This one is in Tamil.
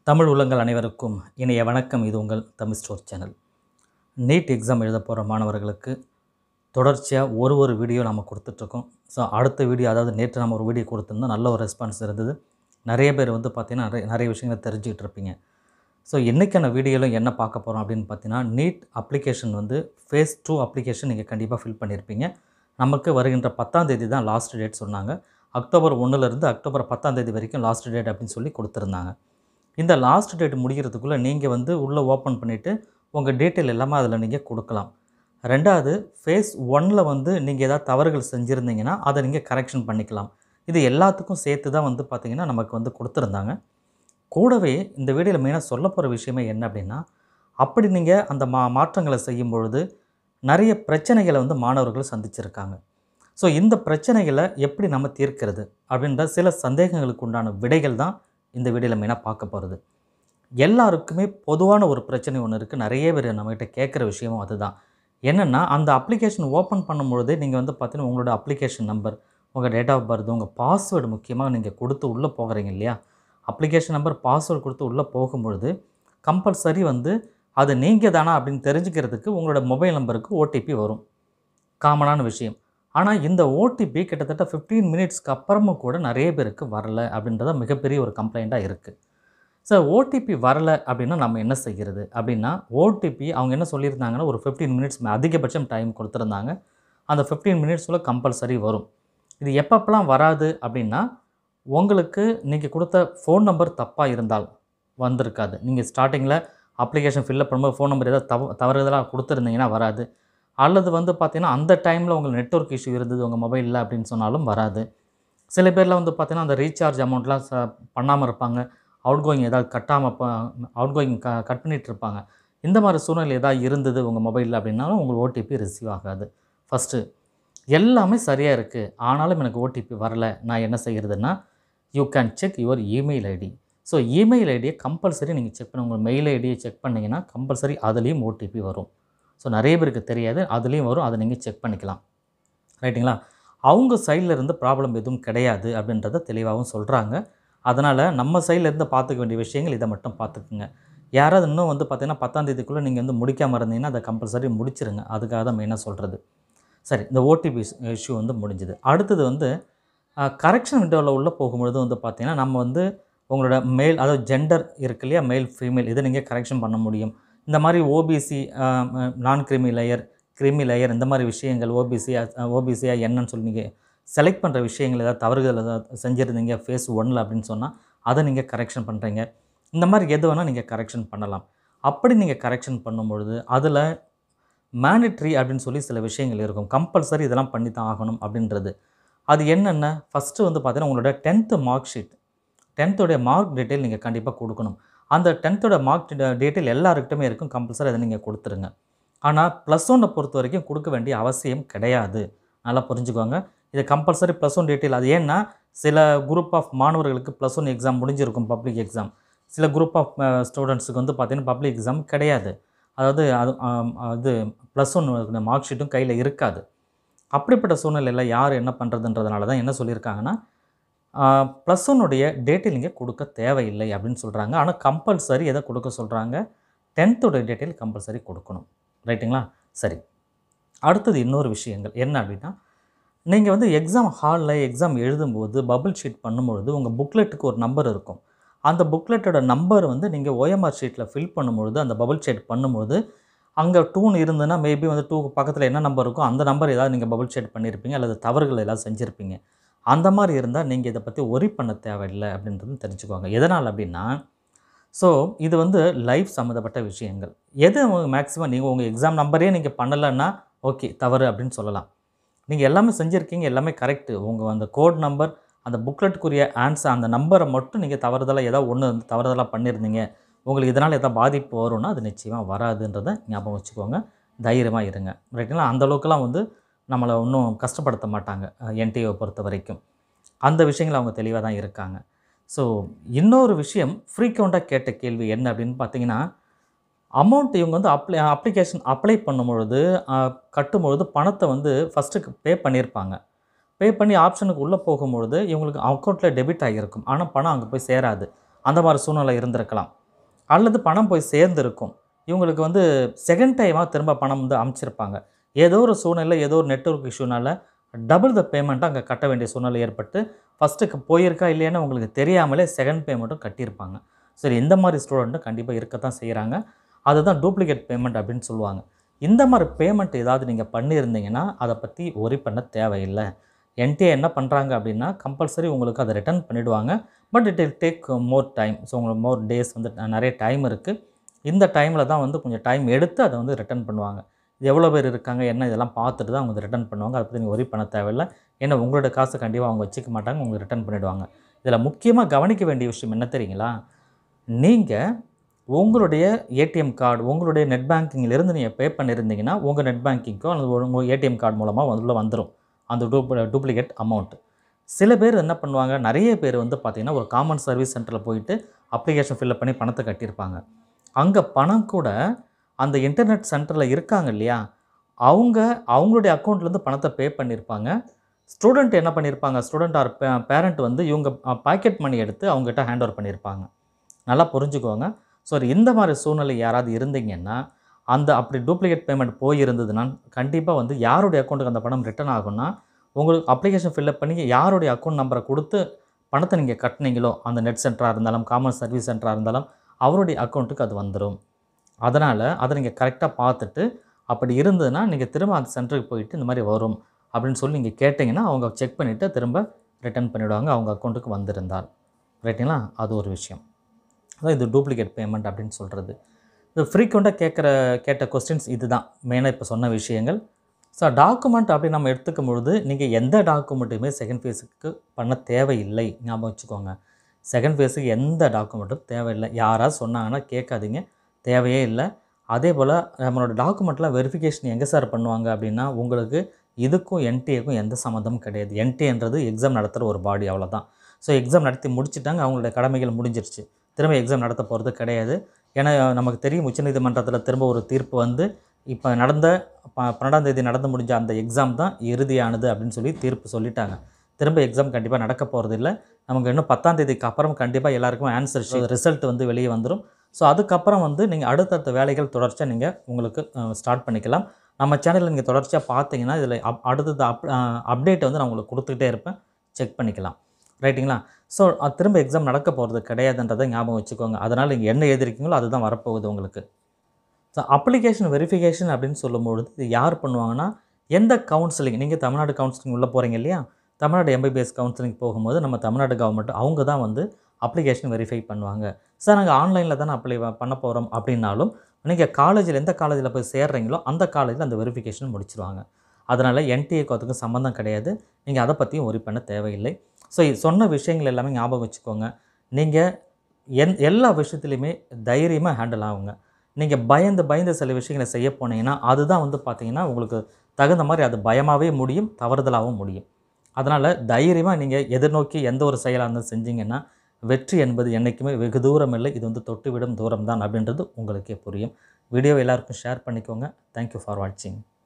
தமிழ் உள்ளங்கள் அனைவருக்கும் இனிய வணக்கம். இது உங்கள் தமிழ்ஸ்டோர் சேனல். நீட் எக்ஸாம் எழுத போகிற மாணவர்களுக்கு தொடர்ச்சியாக ஒரு வீடியோ நம்ம கொடுத்துட்ருக்கோம். ஸோ அடுத்த வீடியோ, அதாவது நேற்று நம்ம ஒரு வீடியோ கொடுத்துருந்தோம், நல்ல ஒரு ரெஸ்பான்ஸ் இருந்தது. நிறைய பேர் வந்து பார்த்திங்கன்னா நிறைய விஷயங்களை தெரிஞ்சுக்கிட்டு இருப்பீங்க. ஸோ இன்றைக்கான வீடியோவில் என்ன பார்க்க போகிறோம் அப்படின்னு பார்த்தீங்கன்னா, நீட் அப்ளிகேஷன் வந்து ஃபேஸ் 2 அப்ளிகேஷன் நீங்கள் கண்டிப்பாக ஃபில் பண்ணியிருப்பீங்க. நமக்கு வருகின்ற 10ஆம் தேதி தான் லாஸ்ட் டேட் சொன்னாங்க. அக்டோபர் 1லேருந்து அக்டோபர் 10ஆம் தேதி வரைக்கும் லாஸ்ட் டேட் அப்படின்னு சொல்லி கொடுத்துருந்தாங்க. இந்த லாஸ்ட் டேட் முடிகிறதுக்குள்ளே நீங்கள் வந்து உள்ளே ஓப்பன் பண்ணிவிட்டு உங்கள் டீட்டெயில் எல்லாமே அதில் நீங்கள் கொடுக்கலாம். ரெண்டாவது, ஃபேஸ் 1ல் வந்து நீங்கள் ஏதாவது தவறுகள் செஞ்சுருந்தீங்கன்னா அதை நீங்கள் கரெக்ஷன் பண்ணிக்கலாம். இது எல்லாத்துக்கும் சேர்த்து தான் வந்து பார்த்திங்கன்னா நமக்கு வந்து கொடுத்துருந்தாங்க. கூடவே இந்த வீடியோவில் மெயினாக சொல்ல போகிற விஷயமே என்ன அப்படின்னா, அப்படி நீங்கள் அந்த மாற்றங்களை செய்யும் பொழுது நிறைய பிரச்சனைகளை வந்து மாணவர்கள் சந்திச்சிருக்காங்க. ஸோ இந்த பிரச்சனைகளை எப்படி நம்ம தீர்க்கிறது அப்படின்ற சில சந்தேகங்களுக்கு உண்டான விடைகள் தான் இந்த வீடியோவில் மெயினாக பார்க்க போகிறது. எல்லாருக்குமே பொதுவான ஒரு பிரச்சனை ஒன்று இருக்குது. நிறைய பேர் நம்மகிட்ட கேட்குற விஷயமும் அதுதான். என்னென்னா, அந்த அப்ளிகேஷன் ஓப்பன் பண்ணும்பொழுதே நீங்கள் வந்து பார்த்தீங்கன்னா உங்களோட அப்ளிகேஷன் நம்பர், உங்கள் டேட் ஆஃப் பர்த், உங்கள் பாஸ்வேர்டு முக்கியமாக நீங்கள் கொடுத்து உள்ளே போகிறீங்க இல்லையா? அப்ளிகேஷன் நம்பர், பாஸ்வேர்டு கொடுத்து உள்ளே போகும்பொழுது கம்பல்சரி வந்து அது நீங்கள் தானா அப்படின்னு தெரிஞ்சுக்கிறதுக்கு உங்களோட மொபைல் நம்பருக்கு ஓடிபி வரும். காமனான விஷயம். ஆனால் இந்த ஓடிபி கிட்டத்தட்ட 15 மினிட்ஸ்க்கு அப்புறமும் கூட நிறைய பேருக்கு வரலை அப்படின்றத மிகப்பெரிய ஒரு கம்ப்ளைண்ட்டாக இருக்குது. சார், ஓடிபி வரலை அப்படின்னா நம்ம என்ன செய்கிறது அப்படின்னா, ஓடிபி அவங்க என்ன சொல்லியிருந்தாங்கன்னா, ஒரு 15 மினிட்ஸ் அதிகபட்சம் டைம் கொடுத்துருந்தாங்க. அந்த 15 மினிட்ஸில் கம்பல்சரி வரும். இது எப்பப்பெல்லாம் வராது அப்படின்னா, உங்களுக்கு நீங்கள் கொடுத்த ஃபோன் நம்பர் தப்பாக இருந்தால் வந்திருக்காது. நீங்கள் ஸ்டார்டிங்கில் அப்ளிகேஷன் ஃபில்லப் பண்ணும்போது ஃபோன் நம்பர் ஏதாவது தவறுதலாக கொடுத்துருந்தீங்கன்னா வராது. அல்லது வந்து பார்த்திங்கன்னா அந்த டைமில் உங்களுக்கு நெட்வொர்க் இஷ்யூ இருந்தது உங்கள் மொபைலில் அப்படின்னு சொன்னாலும் வராது. சில பேரில் வந்து பார்த்திங்கன்னா அந்த ரீசார்ஜ் அமௌண்ட்லாம் பண்ணாமல் இருப்பாங்க. அவுட் கோயிங் ஏதாவது அவுட் கோயிங் கட் பண்ணிகிட்டு இருப்பாங்க. இந்த மாதிரி சூழ்நிலை ஏதாவது இருந்தது உங்கள் மொபைலில் அப்படின்னாலும் உங்களுக்கு ஓடிபி ரிசீவ் ஆகாது. ஃபஸ்ட்டு எல்லாமே சரியாக இருக்குது, ஆனாலும் எனக்கு ஓடிபி வரலை, நான் என்ன செய்கிறதுன்னா, you can check your email ID. So email ஐடியை கம்பல்சரி நீங்கள் செக் பண்ண, உங்கள் மெயில் ஐடியை செக் பண்ணிங்கன்னா கம்பல்சரி அதுலேயும் ஓடிபி வரும். ஸோ நிறைய பேருக்கு தெரியாது, அதுலேயும் வரும், அதை நீங்கள் செக் பண்ணிக்கலாம். ரைட்டுங்களா? அவங்க சைடில் இருந்து ப்ராப்ளம் எதுவும் கிடையாது அப்படின்றத தெளிவாகவும் சொல்கிறாங்க. அதனால் நம்ம சைட்லேருந்து பார்த்துக்க வேண்டிய விஷயங்கள் இதை மட்டும் பார்த்துக்குங்க. யாராவது இன்னும் வந்து பார்த்திங்கன்னா 10ஆம் தேதிக்குள்ளே நீங்கள் வந்து முடிக்காமல் இருந்தீங்கன்னா அதை கம்பல்சரி முடிச்சிருங்க. அதுக்காக தான் மெயினாக சொல்கிறது. சரி, இந்த ஓடிபி இஷ்யூ வந்து முடிஞ்சுது. அடுத்தது வந்து கரெக்ஷன் விண்டோவில் உள்ளே போகும்பொழுது வந்து பார்த்திங்கன்னா நம்ம வந்து உங்களோட மேல், அதாவது ஜெண்டர் இருக்கு இல்லையா, மேல் ஃபீமேல், இதை நீங்கள் கரெக்ஷன் பண்ண முடியும். இந்த மாதிரி ஓபிசி, நான் கிரிமி லேயர், கிரிமி லேயர், இந்த மாதிரி விஷயங்கள் ஓபிசியா என்னன்னு சொல்லி நீங்கள் செலக்ட் பண்ணுற விஷயங்கள் ஏதாவது தவறுகள் ஏதாவது செஞ்சுருந்தீங்க ஃபேஸ் 1ல் அப்படின்னு சொன்னால் அதை நீங்கள் கரெக்ஷன் பண்ணுறீங்க. இந்த மாதிரி எது வேணால் நீங்கள் கரெக்ஷன் பண்ணலாம். அப்படி நீங்கள் கரெக்ஷன் பண்ணும்பொழுது அதில் மேண்டட்ரி அப்படின்னு சொல்லி சில விஷயங்கள் இருக்கும். கம்பல்சரி இதெல்லாம் பண்ணி தான் ஆகணும் அப்படின்றது. அது என்னென்ன? ஃபஸ்ட்டு வந்து பார்த்தீங்கன்னா உங்களோட 10th mark sheet, 10th mark detail நீங்கள் கண்டிப்பாக கொடுக்கணும். அந்த 10th மார்க் டீட்டெயில் எல்லாருக்கிட்டுமே இருக்கும். கம்பல்சரி அதை நீங்கள் கொடுத்துருங்க. ஆனால் +1 பொறுத்த வரைக்கும் கொடுக்க வேண்டிய அவசியம் கிடையாது. நல்லா புரிஞ்சுக்கோங்க. இது கம்பல்சரி +1 டீட்டெயில். அது ஏன்னா சில குரூப் ஆஃப் மாணவர்களுக்கு +1 எக்ஸாம் முடிஞ்சிருக்கும், பப்ளிக் எக்ஸாம். சில குரூப் ஆஃப் ஸ்டூடெண்ட்ஸுக்கு வந்து பார்த்திங்கன்னா பப்ளிக் எக்ஸாம் கிடையாது. அதாவது அது +1 மார்க் ஷீட்டும் கையில் இருக்காது. அப்படிப்பட்ட சூழ்நிலையில் யார் என்ன பண்ணுறதுன்றதுனால தான் என்ன சொல்லியிருக்காங்கன்னா, +1 டீட்டெயில் நீங்கள் கொடுக்க தேவையில்லை அப்படின்னு சொல்கிறாங்க. ஆனால் கம்பல்சரி எதை கொடுக்க சொல்கிறாங்க? 10th டீட்டெயில் கம்பல்சரி கொடுக்கணும். ரைட்டுங்களா? சரி, அடுத்தது இன்னொரு விஷயங்கள் என்ன அப்படின்னா, நீங்கள் வந்து எக்ஸாம் ஹாலில் எக்ஸாம் எழுதும்போது பபிள் ஷீட் பண்ணும்பொழுது உங்கள் புக்லெட்டுக்கு ஒரு நம்பர் இருக்கும். அந்த புக்லெட்டோட நம்பர் வந்து நீங்கள் OMR ஷீட்டில் ஃபில் பண்ணும்பொழுது, அந்த பபிள் ஷீட் பண்ணும்போது அங்கே 2ன்னு இருந்ததுன்னா மேபி வந்து 2க்கு பக்கத்தில் என்ன நம்பர் இருக்கோ அந்த நம்பர் ஏதாவது நீங்கள் பபிள் ஷீட் பண்ணியிருப்பீங்க, அல்லது தவறுகள் ஏதாவது செஞ்சுருப்பீங்க. அந்த மாதிரி இருந்தால் நீங்கள் இதை பற்றி ஒரி பண்ண தேவையில்லை அப்படின்றதும் தெரிஞ்சுக்கோங்க. எதனால் அப்படின்னா, ஸோ இது வந்து லைஃப் சம்மந்தப்பட்ட விஷயங்கள். எது மேக்ஸிமம் நீங்கள் உங்கள் எக்ஸாம் நம்பரே நீங்கள் பண்ணலைன்னா ஓகே, தவறு அப்படின்னு சொல்லலாம். நீங்கள் எல்லாமே செஞ்சுருக்கீங்க, எல்லாமே கரெக்டு. உங்கள் அந்த கோட் நம்பர், அந்த புக்லெட்டுக்குரிய ஆன்சர், அந்த நம்பரை மட்டும் நீங்கள் தவறுதலாக ஏதாவது ஒன்று தவறுதலாக பண்ணியிருந்தீங்க, உங்களுக்கு இதனால் எதாவது பாதிப்பு வரும்னா அது நிச்சயமாக வராதுன்றதை ஞாபகம் வச்சுக்கோங்க. தைரியமாக இருங்க. ரைட்டுங்களா? அந்தளவுக்குலாம் வந்து நம்மளை இன்னும் கஷ்டப்படுத்த மாட்டாங்க என்டிஏவை பொறுத்த வரைக்கும். அந்த விஷயங்கள் அவங்க தெளிவாக தான் இருக்காங்க. ஸோ இன்னொரு விஷயம், ஃப்ரீக்வெண்ட்டாக கேட்ட கேள்வி என்ன அப்படின்னு பார்த்தீங்கன்னா, அமௌண்ட் இவங்க வந்து அப்ளிகேஷன் அப்ளை பண்ணும்பொழுது, கட்டும்பொழுது பணத்தை வந்து ஃபஸ்ட்டு பே பண்ணியிருப்பாங்க. பே பண்ணி ஆப்ஷனுக்கு உள்ளே போகும்பொழுது இவங்களுக்கு அக்கௌண்ட்டில் டெபிட் ஆகியிருக்கும். ஆனால் பணம் அங்கே போய் சேராது. அந்த மாதிரி சூழ்நிலை இருந்திருக்கலாம். அல்லது பணம் போய் சேர்ந்திருக்கும். இவங்களுக்கு வந்து செகண்ட் டைமாக திரும்ப பணம் வந்து அனுப்பிச்சிருப்பாங்க. ஏதோ ஒரு சூழ்நிலை, ஏதோ ஒரு நெட்வொர்க் இஷ்யூனால டபுள் த பேமெண்ட்டை அங்கே கட்ட வேண்டிய சூழ்நிலை ஏற்பட்டு ஃபஸ்ட்டுக்கு போயிருக்கா இல்லையான்னு உங்களுக்கு தெரியாமலே செகண்ட் பேமெண்ட்டும் கட்டியிருப்பாங்க. சரி, இந்த மாதிரி ஸ்டூடெண்ட்டும் கண்டிப்பாக இருக்கத்தான் செய்கிறாங்க. அதுதான் டூப்ளிகேட் பேமெண்ட் அப்படின்னு சொல்லுவாங்க. இந்த மாதிரி பேமெண்ட் ஏதாவது நீங்கள் பண்ணியிருந்தீங்கன்னா அதை பற்றி ஒரி பண்ண தேவையில்லை. என்டிஏ என்ன பண்ணுறாங்க அப்படின்னா கம்பல்சரி உங்களுக்கு அதை ரிட்டர்ன் பண்ணிவிடுவாங்க. But it will take more time. So உங்களுக்கு மோர் டேஸ் வந்து நிறைய டைம் இருக்குது. இந்த டைமில் தான் வந்து கொஞ்சம் டைம் எடுத்து அதை வந்து ரிட்டர்ன் பண்ணுவாங்க. இது எவ்வளோ பேர் இருக்காங்க என்ன இதெல்லாம் பார்த்துட்டு தான் அவங்க ரிட்டர்ன் பண்ணுவாங்க. அதை பற்றி நீங்கள் ஒரி பண்ண தேவையில்லை. ஏன்னா உங்களோட காசு கண்டிப்பாக அவங்க வச்சுக்க மாட்டாங்க. உங்களுக்கு ரிட்டர்ன் பண்ணிவிடுவாங்க. இதில் முக்கியமாக கவனிக்க வேண்டிய விஷயம் என்ன தெரியுங்களா? நீங்கள் உங்களுடைய ஏடிஎம் கார்டு, உங்களுடைய நெட் பேங்கிங்கிலேருந்து நீங்கள் பே பண்ணியிருந்தீங்கன்னா உங்கள் நெட் பேங்கிங்கோ அல்லது உங்கள் ஏடிஎம் கார்டு மூலமாக உள்ள வந்துடும் அந்த டூப்ளிகேட் அமௌண்ட். சில பேர் என்ன பண்ணுவாங்க, நிறைய பேர் வந்து பார்த்திங்கன்னா ஒரு காமன் சர்வீஸ் சென்டரில் போயிட்டு அப்ளிகேஷன் ஃபில்அப் பண்ணி பணத்தை கட்டியிருப்பாங்க. அங்கே பணம் கூட அந்த இன்டர்நெட் சென்டரில் இருக்காங்க இல்லையா, அவங்களுடைய அக்கௌண்ட்லேருந்து பணத்தை பே பண்ணியிருப்பாங்க. ஸ்டூடெண்ட் என்ன பண்ணியிருப்பாங்க, ஸ்டூடெண்ட் ஆர் பேரண்ட் வந்து இவங்க பாக்கெட் மணி எடுத்து அவங்ககிட்ட ஹேண்ட் ஓவர் பண்ணியிருப்பாங்க. நல்லா புரிஞ்சுக்கோங்க. ஸோ இந்த மாதிரி சூழ்நிலை யாராவது இருந்தீங்கன்னா, அப்படி டூப்ளிகேட் பேமெண்ட் போயிருந்ததுன்னா கண்டிப்பாக வந்து யாருடைய அக்கௌண்ட்டுக்கு அந்த பணம் ரிட்டர்ன் ஆகும்னா, உங்களுக்கு அப்ளிகேஷன் ஃபில்அப் பண்ணி யாருடைய அக்கௌண்ட் நம்பரை கொடுத்து பணத்தை நீங்கள் கட்டினீங்களோ, அந்த நெட் சென்டராக இருந்தாலும் காமன் சர்வீஸ் சென்டராக இருந்தாலும் அவருடைய அக்கௌண்ட்டுக்கு அது வந்துடும். அதனால் அதை நீங்கள் கரெக்டாக பார்த்துட்டு, அப்படி இருந்ததுன்னா நீங்கள் திரும்ப அந்த சென்டருக்கு போயிட்டு இந்த மாதிரி வரும் அப்படின்னு சொல்லி நீங்கள் கேட்டிங்கன்னா அவங்க செக் பண்ணிவிட்டு திரும்ப ரிட்டர்ன் பண்ணிவிடுவாங்க அவங்க அக்கௌண்ட்டுக்கு வந்திருந்தால். ரைட்டுங்களா? அது ஒரு விஷயம். அதான் இது டூப்ளிகேட் பேமெண்ட் அப்படின்னு சொல்கிறது. இது ஃப்ரீக்வெண்ட்டாக கேட்ட கொஸ்டின்ஸ் இது தான் மெயினாக இப்போ சொன்ன விஷயங்கள். ஸோ டாக்குமெண்ட் அப்படி நம்ம எடுத்துக்கும் பொழுது நீங்கள் எந்த டாக்குமெண்ட்டுமே செகண்ட் ஃபேஸுக்கு பண்ண தேவையில்லை. ஞாபகம் வச்சுக்கோங்க. செகண்ட் ஃபேஸுக்கு எந்த டாக்குமெண்ட்டும் தேவையில்லை. யாராவது சொன்னாங்கன்னா கேட்காதீங்க, தேவையே இல்லை. அதே போல் நம்மளோட டாக்குமெண்ட்லாம் வெரிஃபிகேஷன் எங்கே சார் பண்ணுவாங்க அப்படின்னா, உங்களுக்கு இதுக்கும் என்டிஏக்கும் எந்த சம்மந்தமும் கிடையாது. என்டிஏன்றது எக்ஸாம் நடத்துகிற ஒரு பாடி, அவ்வளோதான். ஸோ எக்ஸாம் நடத்தி முடிச்சுட்டாங்க, அவங்களுடைய கடமைகள் முடிஞ்சிருச்சு. திரும்ப எக்ஸாம் நடத்த போகிறது கிடையாது. ஏன்னா நமக்கு தெரியும் உச்சநீதிமன்றத்தில் திரும்ப ஒரு தீர்ப்பு வந்து இப்போ நடந்த 12ஆம் தேதி நடந்து முடிஞ்ச அந்த எக்ஸாம் தான் இறுதியானது அப்படின்னு சொல்லி தீர்ப்பு சொல்லிட்டாங்க. திரும்ப எக்ஸாம் கண்டிப்பாக நடக்க போகிறது இல்லை. நமக்கு இன்னும் 10ஆம் தேதிக்கு அப்புறம் கண்டிப்பாக எல்லாருக்கும் ஆன்சர் ரிசல்ட் வந்து வெளியே வந்துடும். ஸோ அதுக்கப்புறம் வந்து நீங்கள் அடுத்தடுத்த வேலைகள் தொடர்ச்சியாக நீங்கள் உங்களுக்கு ஸ்டார்ட் பண்ணிக்கலாம். நம்ம சேனலில் நீங்கள் தொடர்ச்சியாக பார்த்தீங்கன்னா இதில் அடுத்தது அப்டேட்டை வந்து நான் உங்களுக்கு கொடுத்துக்கிட்டே இருப்பேன், செக் பண்ணிக்கலாம். ரைட்டுங்களா? ஸோ திரும்ப எக்ஸாம் நடக்க போகிறது கிடையாதுன்றதை ஞாபகம் வச்சுக்கோங்க. அதனால் நீங்கள் என்ன எழுதிருக்கீங்களோ அதுதான் வரப்போகுது உங்களுக்கு. ஸோ அப்ளிகேஷன் வெரிஃபிகேஷன் அப்படின்னு சொல்லும்பொழுது இது யார் பண்ணுவாங்கன்னா, எந்த கவுன்சிலிங் நீங்கள் தமிழ்நாடு கவுன்சிலிங் உள்ளே போகிறீங்க இல்லையா, தமிழ்நாடு எம்பிபிஎஸ் கவுன்சிலிங் போகும்போது நம்ம தமிழ்நாடு கவர்மெண்ட் அவங்க தான் வந்து அப்ளிகேஷன் வெரிஃபை பண்ணுவாங்க. சார் நாங்கள் ஆன்லைனில் தானே அப்ளை பண்ண போகிறோம் அப்படின்னாலும் நீங்கள் காலேஜில் எந்த காலேஜில் போய் சேர்றீங்களோ அந்த காலேஜில் அந்த வெரிஃபிகேஷன் முடிச்சிருவாங்க. அதனால் என்டிஏக்கு அதுக்கும் சம்மந்தம் கிடையாது. நீங்கள் அதை பற்றியும் ஒரி பண்ண தேவையில்லை. ஸோ சொன்ன விஷயங்கள் எல்லாமே ஞாபகம் வச்சுக்கோங்க. நீங்கள் எல்லா விஷயத்துலையுமே தைரியமாக ஹேண்டில் ஆகுங்க. நீங்கள் பயந்து சில விஷயங்களை செய்ய போனீங்கன்னா அதுதான் வந்து பார்த்திங்கன்னா உங்களுக்கு தகுந்த மாதிரி அது பயமாகவே முடியும், தவறுதலாகவும் முடியும். அதனால் தைரியமாக நீங்கள் எதிர்நோக்கி எந்த ஒரு செயலாக இருந்தாலும் செஞ்சீங்கன்னா வெற்றி என்பது என்றைக்குமே வெகு தூரம் இல்லை, இது வந்து தொட்டுவிடும் தூரம் தான் அப்படின்றது உங்களுக்கே புரியும். வீடியோவை எல்லாருக்கும் ஷேர் பண்ணிக்கோங்க. தேங்க்யூ ஃபார் வாட்சிங்.